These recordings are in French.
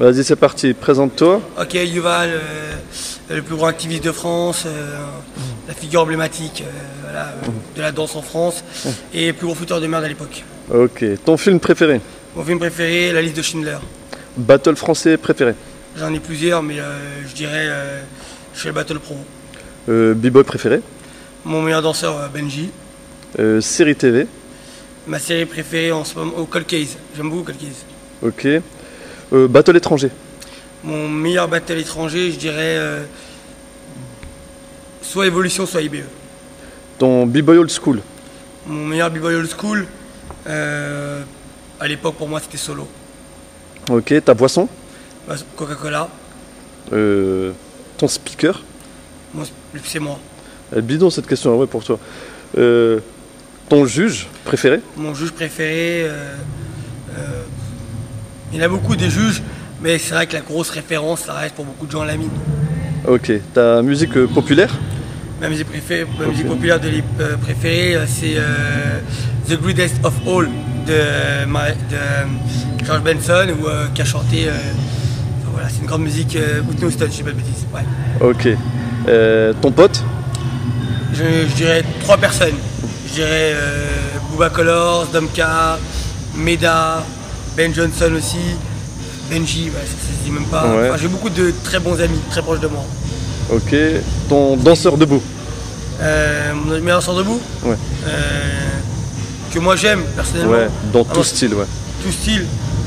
Vas-y, c'est parti, présente-toi. Ok, Yuval, le plus grand activiste de France, la figure emblématique voilà, de la danse en France et le plus gros fouteur de merde à l'époque. Ok, ton film préféré? Mon film préféré, La liste de Schindler. Battle français préféré? J'en ai plusieurs, mais je dirais chez le Battle Pro. B-boy préféré? Mon meilleur danseur, Benji. Série TV? Ma série préférée en ce moment, Cold Case. J'aime beaucoup Cold Case. Ok. Battle étranger? Mon meilleur battle étranger, je dirais soit Evolution, soit IBE. Ton B-boy old school? Mon meilleur b-boy old school, à l'époque pour moi c'était Solo. Ok, ta boisson? Coca-Cola. Ton speaker? C'est moi. Elle est bidon cette question, ouais, pour toi. Ton juge préféré? Mon juge préféré, il y en a beaucoup des juges, mais c'est vrai que la grosse référence, ça reste pour beaucoup de gens l'ami. Ok, ta musique populaire? Ma musique populaire préférée, c'est The Greatest of All de George Benson, qui a chanté. Voilà, c'est une grande musique. Whitney Houston, je dis pas de bêtises. Ouais. Ok. Ton pote? Je dirais 3 personnes. Je dirais Booba Colors, Domka, Meda, Ben Johnson aussi, Benji, ça se dit même pas. Ouais. Enfin, j'ai beaucoup de très bons amis, très proches de moi. Ok. Ton danseur debout? Mon meilleur danseur debout? Ouais. Que moi j'aime personnellement. Ouais, dans tout style, ouais. Tout style.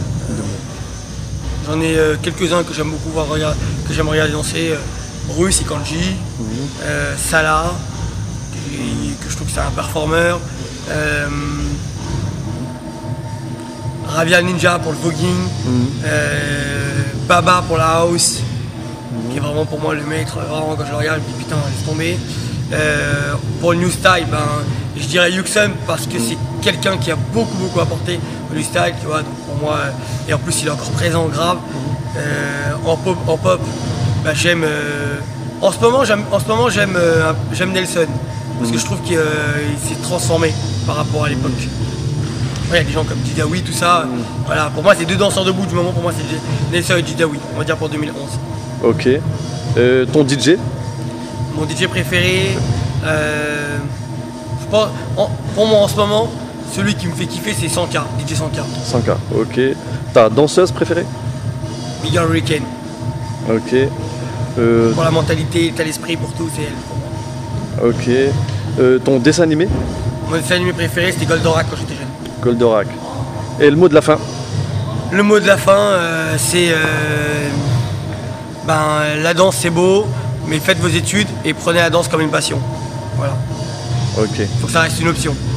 J'en ai quelques-uns que j'aime beaucoup voir que j'aime regarder danser. Russe, Ikanji, Salah, que je trouve que c'est un performeur. Ravia Ninja pour le voguing. Baba pour la house, qui est vraiment pour moi le maître. Vraiment, quand je le regarde, je me dis putain, laisse tomber. Pour le new style, je dirais Yuxum parce que c'est quelqu'un qui a beaucoup apporté au new style, tu vois. Donc pour moi, et en plus il est encore présent, grave. En pop, j'aime. En ce moment, j'aime Nelson parce que je trouve qu'il s'est transformé par rapport à l'époque. Il y a des gens comme Didawi, tout ça. Voilà, pour moi, c'est 2 danseurs debout du moment. Pour moi, c'est Nelson et Didawi, on va dire pour 2011. Ok. Ton DJ? Mon DJ préféré, je pense, pour moi en ce moment, celui qui me fait kiffer, c'est 100K, DJ 100K. 100K, ok. Ta danseuse préférée? Big Hurricane. Ok. Pour la mentalité, t'as l'esprit, pour tout, c'est elle pour moi. Ok. Ton dessin animé? Mon dessin animé préféré, c'était Goldorak quand j'étais jeune. Goldorak. Et le mot de la fin? Le mot de la fin, c'est la danse c'est beau, mais faites vos études et prenez la danse comme une passion. Voilà. Ok. Faut que ça reste une option.